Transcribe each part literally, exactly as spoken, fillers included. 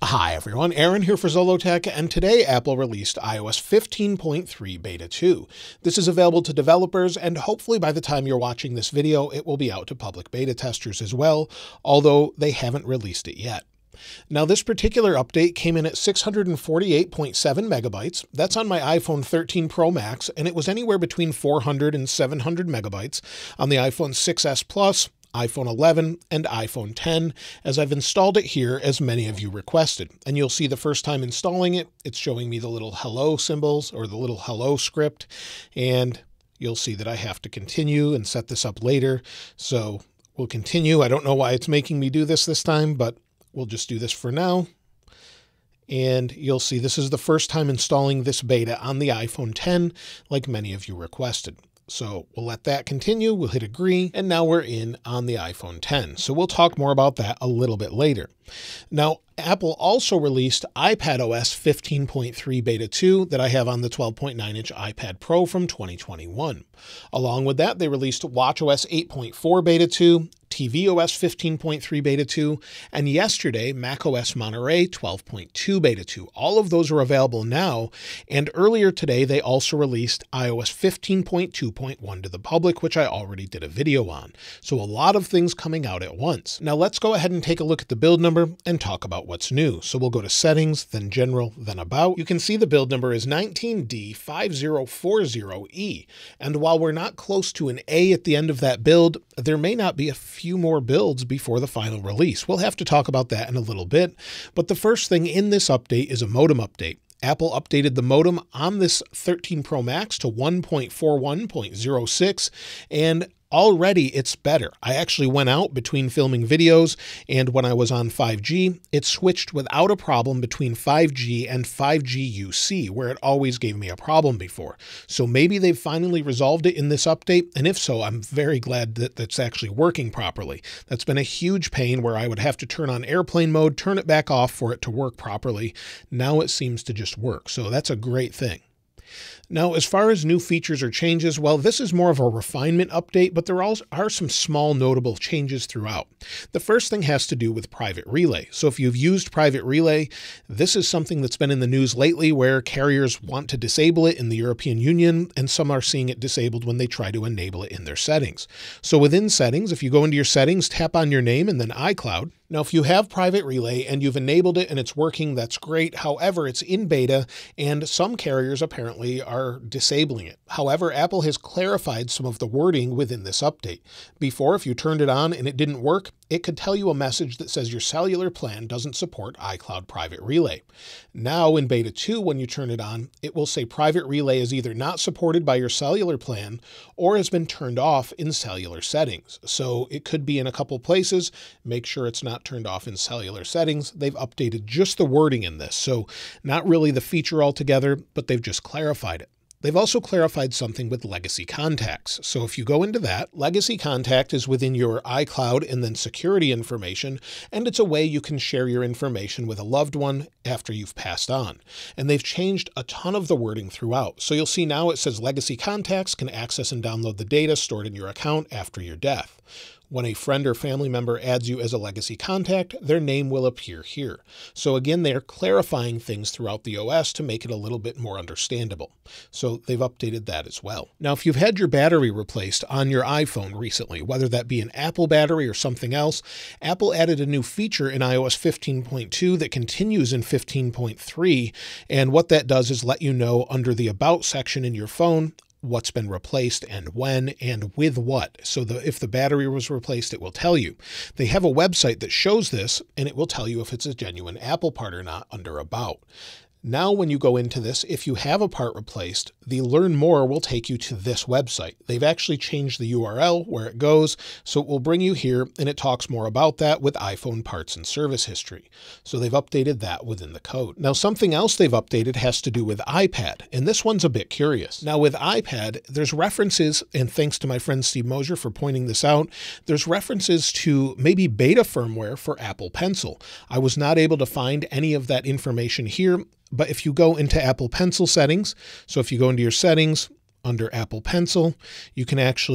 Hi everyone, Aaron here for Zollotech, and today Apple released i O S fifteen point three Beta two. This is available to developers, and hopefully by the time you're watching this video, it will be out to public beta testers as well, although they haven't released it yet. Now, this particular update came in at six hundred forty-eight point seven megabytes. That's on my iPhone thirteen Pro Max, and it was anywhere between four hundred and seven hundred megabytes on the iPhone six S Plus, iPhone eleven, and iPhone ten, as I've installed it here as many of you requested. And you'll see the first time installing it, it's showing me the little hello symbols or the little hello script, and you'll see that I have to continue and set this up later. So we'll continue. I don't know why it's making me do this this time, but we'll just do this for now. And you'll see this is the first time installing this beta on the iPhone ten, like many of you requested. So we'll let that continue, we'll hit agree, and now we're in on the iPhone ten. So we'll talk more about that a little bit later. Now, Apple also released iPadOS fifteen point three Beta two that I have on the twelve point nine inch iPad Pro from twenty twenty-one. Along with that, they released watchOS eight point four Beta two, tvOS fifteen point three Beta two, and yesterday, macOS Monterey twelve point two Beta two. All of those are available now, and earlier today, they also released i O S fifteen point two point one to the public, which I already did a video on. So a lot of things coming out at once. Now let's go ahead and take a look at the build number and talk about what's new. So we'll go to Settings, then General, then About. You can see the build number is nineteen D five zero four zero E, and while we're not close to an A at the end of that build, there may not be a few more builds before the final release. We'll have to talk about that in a little bit, but the first thing in this update is a modem update. Apple updated the modem on this thirteen Pro Max to one point four one point zero six, and already it's better. I actually went out between filming videos, and when I was on five G, it switched without a problem between five G and five G U C, where it always gave me a problem before. So maybe they've finally resolved it in this update, and if so, I'm very glad that that's actually working properly. That's been a huge pain where I would have to turn on airplane mode, turn it back off for it to work properly. Now it seems to just work, so that's a great thing. Now, as far as new features or changes, well, this is more of a refinement update, but there are some small notable changes throughout. The first thing has to do with Private Relay. So if you've used Private Relay, this is something that's been in the news lately where carriers want to disable it in the European Union, and some are seeing it disabled when they try to enable it in their settings. So within Settings, if you go into your settings, tap on your name and then iCloud. Now, if you have Private Relay and you've enabled it and it's working, that's great. However, it's in beta and some carriers apparently are disabling it. However, Apple has clarified some of the wording within this update. Before, if you turned it on and it didn't work, it could tell you a message that says your cellular plan doesn't support iCloud Private Relay. Now in Beta two, when you turn it on, it will say Private Relay is either not supported by your cellular plan or has been turned off in cellular settings. So it could be in a couple places. Make sure it's not turned off in cellular settings. They've updated just the wording in this. So not really the feature altogether, but they've just clarified it. They've also clarified something with legacy contacts. So if you go into that, legacy contact is within your iCloud and then security information, and it's a way you can share your information with a loved one after you've passed on. And they've changed a ton of the wording throughout. So you'll see now it says legacy contacts can access and download the data stored in your account after your death. When a friend or family member adds you as a legacy contact, their name will appear here. So again, they're clarifying things throughout the O S to make it a little bit more understandable. So they've updated that as well. Now, if you've had your battery replaced on your iPhone recently, whether that be an Apple battery or something else, Apple added a new feature in i O S fifteen point two that continues in fifteen point three. And what that does is let you know under the About section in your phone what's been replaced and when and with what. So the, if the battery was replaced, it will tell you. They have a website that shows this, and it will tell you if it's a genuine Apple part or not under About. Now, when you go into this, if you have a part replaced, the Learn More will take you to this website. They've actually changed the U R L where it goes, so it will bring you here, and it talks more about that with iPhone parts and service history. So they've updated that within the code. Now, something else they've updated has to do with iPad, and this one's a bit curious. Now, with iPad, there's references, and thanks to my friend Steve Mosier for pointing this out, there's references to maybe beta firmware for Apple Pencil. I was not able to find any of that information here. But if you go into Apple Pencil settings, so if you go into your settings under Apple Pencil, you can actually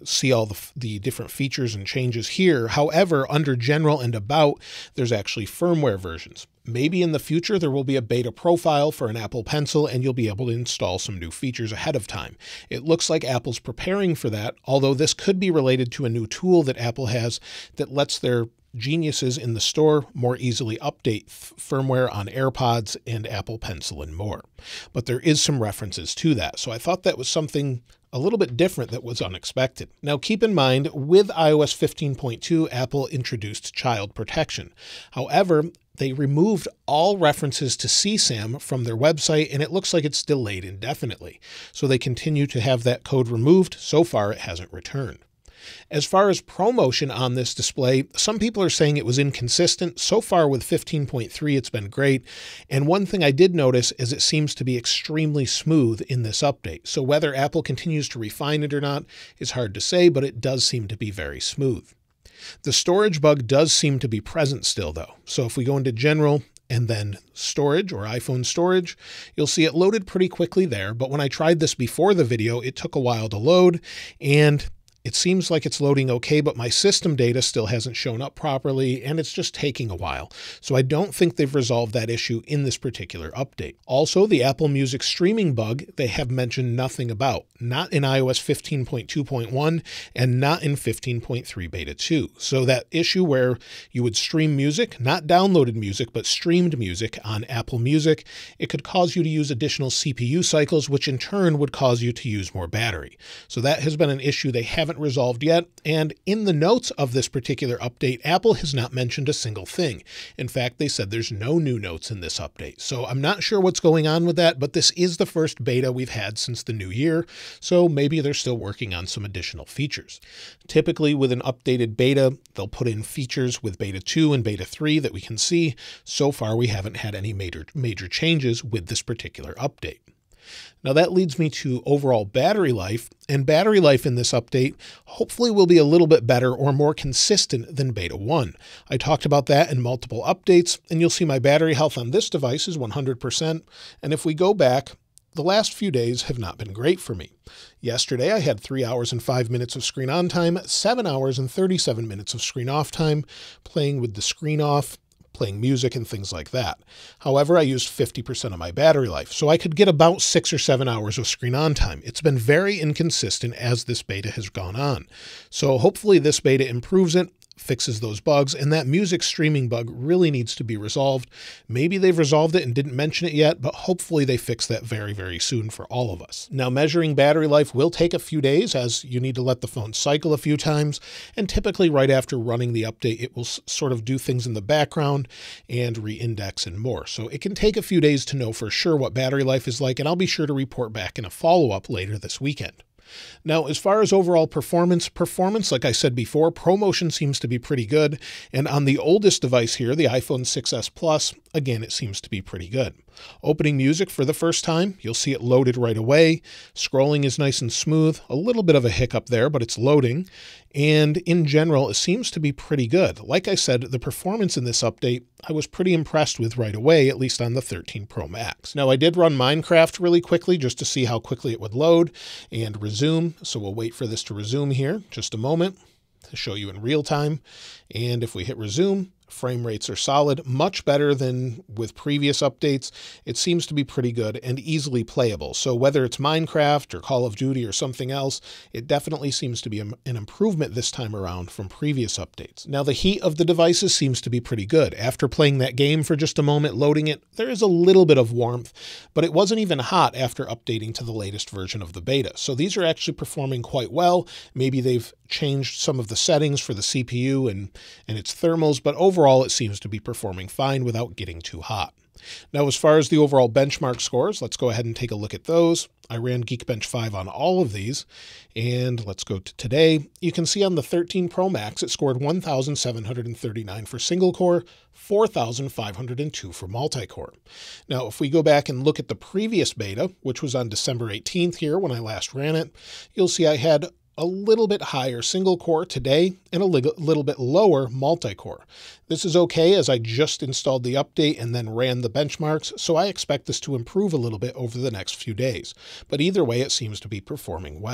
see all the, the different features and changes here. However, under General and About, there's actually firmware versions. Maybe in the future there will be a beta profile for an Apple Pencil and you'll be able to install some new features ahead of time. It looks like Apple's preparing for that, although this could be related to a new tool that Apple has that lets their geniuses in the store more easily update firmware on AirPods and Apple Pencil and more. But there is some references to that, so I thought that was something a little bit different that was unexpected. Now keep in mind, with i O S fifteen point two, Apple introduced child protection. However, they removed all references to C SAM from their website, and it looks like it's delayed indefinitely. So they continue to have that code removed. So far, it hasn't returned. As far as ProMotion on this display, some people are saying it was inconsistent. So far with fifteen point three, it's been great. And one thing I did notice is it seems to be extremely smooth in this update. So whether Apple continues to refine it or not is hard to say, but it does seem to be very smooth. The storage bug does seem to be present still though. So if we go into General and then Storage or iPhone Storage, you'll see it loaded pretty quickly there. But when I tried this before the video, it took a while to load, and it seems like it's loading okay, but my system data still hasn't shown up properly, and it's just taking a while. So I don't think they've resolved that issue in this particular update. Also, the Apple Music streaming bug, they have mentioned nothing about, not in i O S fifteen point two point one and not in fifteen point three beta two. So that issue where you would stream music, not downloaded music, but streamed music on Apple Music, it could cause you to use additional C P U cycles, which in turn would cause you to use more battery. So that has been an issue they haven't resolved yet, and in the notes of this particular update, Apple has not mentioned a single thing. In fact, they said there's no new notes in this update. So I'm not sure what's going on with that, but this is the first beta we've had since the new year, so maybe they're still working on some additional features. Typically with an updated beta, they'll put in features with beta two and beta three that we can see. So far, we haven't had any major, major changes with this particular update. Now that leads me to overall battery life, and battery life in this update hopefully will be a little bit better or more consistent than beta one. I talked about that in multiple updates, and you'll see my battery health on this device is one hundred percent. And if we go back, the last few days have not been great for me. Yesterday, I had three hours and five minutes of screen on time, seven hours and thirty-seven minutes of screen off time, playing with the screen off, playing music and things like that. However, I used fifty percent of my battery life, so I could get about six or seven hours of screen on time. It's been very inconsistent as this beta has gone on. So hopefully this beta improves it, fixes those bugs, and that music streaming bug really needs to be resolved. Maybe they've resolved it and didn't mention it yet, but hopefully they fix that very, very soon for all of us. Now, measuring battery life will take a few days, as you need to let the phone cycle a few times, and typically right after running the update, it will sort of do things in the background and re-index and more. So it can take a few days to know for sure what battery life is like, and I'll be sure to report back in a follow-up later this weekend. Now, as far as overall performance, performance, like I said before, ProMotion seems to be pretty good. And on the oldest device here, the iPhone six S Plus, again, it seems to be pretty good. Opening music for the first time, you'll see it loaded right away. Scrolling is nice and smooth. A little bit of a hiccup there, but it's loading. And in general, it seems to be pretty good. Like I said, the performance in this update, I was pretty impressed with right away, at least on the thirteen Pro Max. Now, I did run Minecraft really quickly just to see how quickly it would load and resume. So we'll wait for this to resume here just a moment to show you in real time. And if we hit resume, frame rates are solid, much better than with previous updates. It seems to be pretty good and easily playable. So whether it's Minecraft or Call of Duty or something else, it definitely seems to be an improvement this time around from previous updates. Now, the heat of the devices seems to be pretty good. After playing that game for just a moment, loading it, there is a little bit of warmth, but it wasn't even hot after updating to the latest version of the beta. So these are actually performing quite well. Maybe they've changed some of the settings for the C P U and, and its thermals, but overall it seems to be performing fine without getting too hot. Now, as far as the overall benchmark scores, let's go ahead and take a look at those. I ran Geekbench five on all of these, and let's go to today. You can see on the thirteen Pro Max, it scored one thousand seven hundred thirty-nine for single core, four thousand five hundred two for multi-core. Now, if we go back and look at the previous beta, which was on December eighteenth here when I last ran it, you'll see I had a little bit higher single core today and a little bit lower multi-core. This is okay, as I just installed the update and then ran the benchmarks, so I expect this to improve a little bit over the next few days. But either way, it seems to be performing well.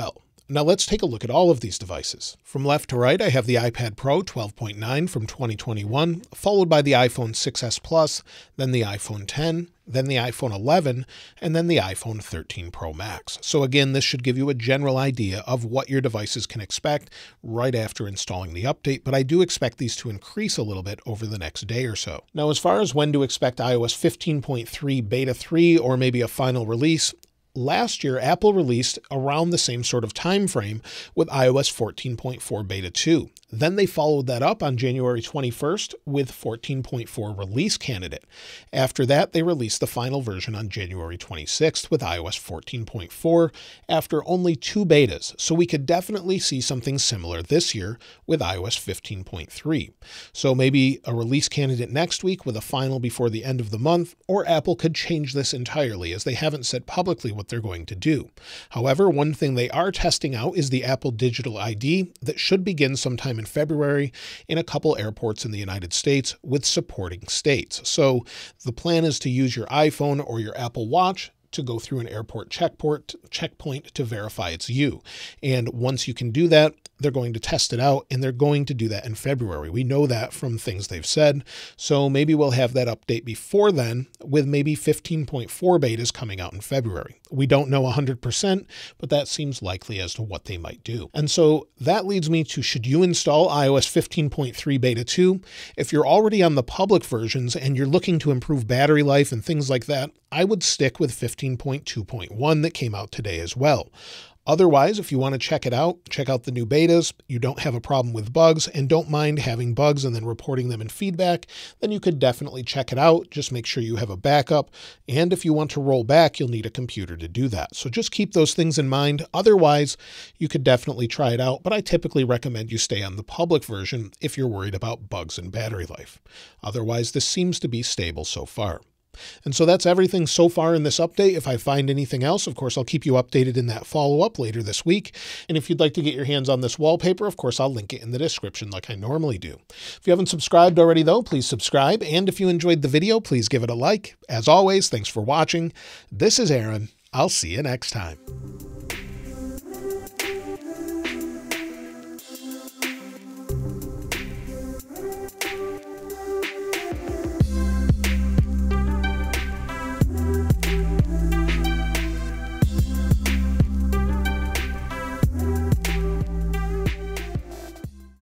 Now let's take a look at all of these devices. From left to right, I have the iPad Pro twelve point nine from twenty twenty-one, followed by the iPhone six S Plus, then the iPhone ten, then the iPhone eleven, and then the iPhone thirteen Pro Max. So again, this should give you a general idea of what your devices can expect right after installing the update, but I do expect these to increase a little bit over the next day or so. Now, as far as when to expect i O S fifteen point three Beta three or maybe a final release, last year, Apple released around the same sort of time frame with i O S fourteen point four Beta two. Then they followed that up on January twenty-first with fourteen point four Release Candidate. After that, they released the final version on January twenty-sixth with i O S fourteen point four after only two betas. So we could definitely see something similar this year with i O S fifteen point three. So maybe a release candidate next week with a final before the end of the month, or Apple could change this entirely as they haven't said publicly what they're going to do. However, one thing they are testing out is the Apple Digital I D that should begin sometime in February in a couple airports in the United States with supporting states. So the plan is to use your iPhone or your Apple Watch to go through an airport checkpoint, checkpoint to verify it's you. And once you can do that, they're going to test it out, and they're going to do that in February. We know that from things they've said. So maybe we'll have that update before then with maybe fifteen point four betas coming out in February. We don't know one hundred percent, but that seems likely as to what they might do. And so that leads me to, should you install i O S fifteen point three Beta two? If you're already on the public versions and you're looking to improve battery life and things like that, I would stick with fifteen point two point one that came out today as well. Otherwise, if you want to check it out, check out the new betas, you don't have a problem with bugs and don't mind having bugs and then reporting them in feedback, then you could definitely check it out. Just make sure you have a backup. And if you want to roll back, you'll need a computer to do that. So just keep those things in mind. Otherwise, you could definitely try it out, but I typically recommend you stay on the public version if you're worried about bugs and battery life. Otherwise, this seems to be stable so far. And so that's everything so far in this update. If I find anything else, of course, I'll keep you updated in that follow-up later this week. And if you'd like to get your hands on this wallpaper, of course, I'll link it in the description like I normally do. If you haven't subscribed already, though, please subscribe. And if you enjoyed the video, please give it a like. As always, thanks for watching. This is Aaron. I'll see you next time.